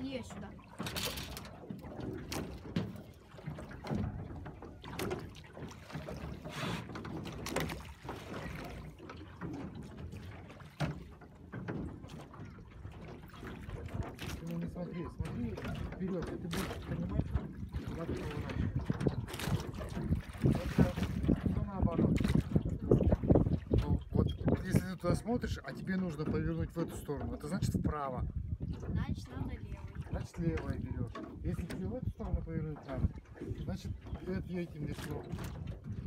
Илья, сюда. Ну не смотри, смотри вперед, и ты будешь понимать, куда ты поворачиваешь. Это все наоборот. Ну, вот если ты туда смотришь, а тебе нужно повернуть в эту сторону, это значит вправо. Значит, надо левый. Значит левое берешь. Если тебе в эту сторону повернуть надо, значит этим веслом.